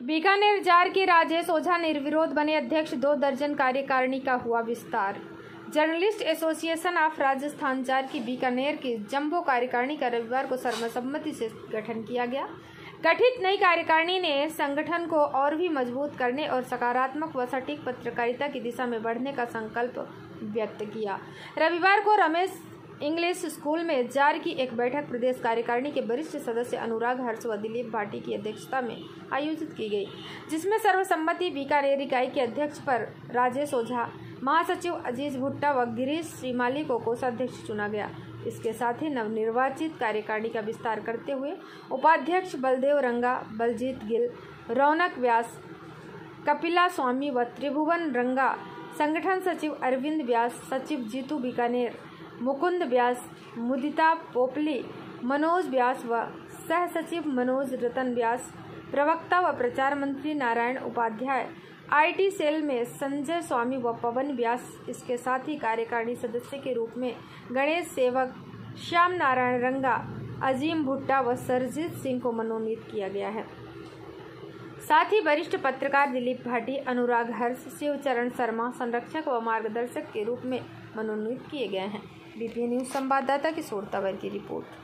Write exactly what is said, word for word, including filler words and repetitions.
Bikaner jar के राजेश ओझा निर्विरोध बने अध्यक्ष। दो दर्जन कार्यकारिणी का हुआ विस्तार। Journalist association of Rajasthan JAR की बीकानेर की जंबो कार्यकारिणी का रविवार को सर्वसम्मति से गठन किया गया। गठित नई कार्यकारिणी ने संगठन को और भी मजबूत करने और सकारात्मक व सटीक पत्रकारिता की दिशा में बढ़ने का संकल्प व्यक्त किया। रविवार को रमेश इंग्लिश स्कूल में जार की एक बैठक प्रदेश कार्यकारिणी के वरिष्ठ सदस्य अनुराग हर्ष व दिलीप भाटी की अध्यक्षता में आयोजित की गई, जिसमें सर्वसम्मति बीकानेर इकाई के अध्यक्ष पर राजेश ओझा, महासचिव अजीज भुट्टा व गिरीश श्रीमाली को कोषाध्यक्ष चुना गया। इसके साथ ही नवनिर्वाचित कार्यकारिणी का विस्तार करते हुए उपाध्यक्ष बलदेव रंगा, बलजीत गिल, रौनक व्यास, कपिला स्वामी व त्रिभुवन रंगा, संगठन सचिव अरविंद व्यास, सचिव जीतू बीकानेर, मुकुंद व्यास, मुदिता पोपली, मनोज व्यास व सह सचिव मनोज रतन व्यास, प्रवक्ता व प्रचार मंत्री नारायण उपाध्याय, आईटी सेल में संजय स्वामी व पवन व्यास। इसके साथ ही कार्यकारिणी सदस्य के रूप में गणेश सेवक, श्याम नारायण रंगा, अजीम भुट्टा व सरजीत सिंह को मनोनीत किया गया है। साथ ही वरिष्ठ पत्रकार दिलीप भाटी, अनुराग हर्ष, शिवचरण शर्मा संरक्षक व मार्गदर्शक के रूप में मनोनीत किए गए हैं। बीपीएन न्यूज संवाददाता किशोर तंवर की रिपोर्ट।